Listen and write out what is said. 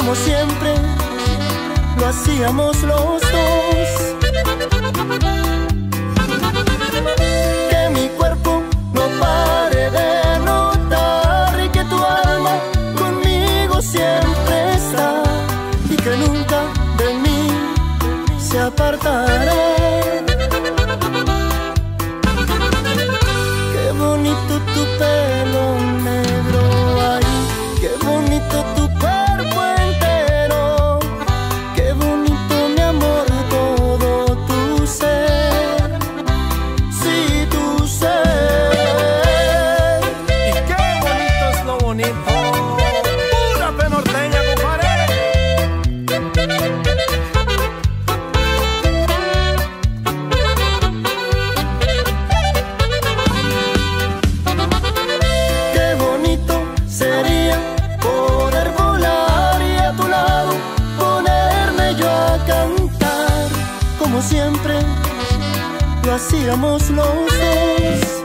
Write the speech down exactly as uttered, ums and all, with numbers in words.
como siempre lo hacíamos los dos. Que mi cuerpo no pare de notar y que tu alma conmigo siempre está y que nunca de mí se apartará. Qué bonito tu pelo negro, ay, qué bonito tu cuerpo entero, qué bonito mi amor todo tu ser, sí tu ser. Y qué bonito es lo bonito, pura fe norteña, compadre. Qué bonito sería poder volar y a tu lado ponerme yo a cantar como siempre lo hacíamos los dos.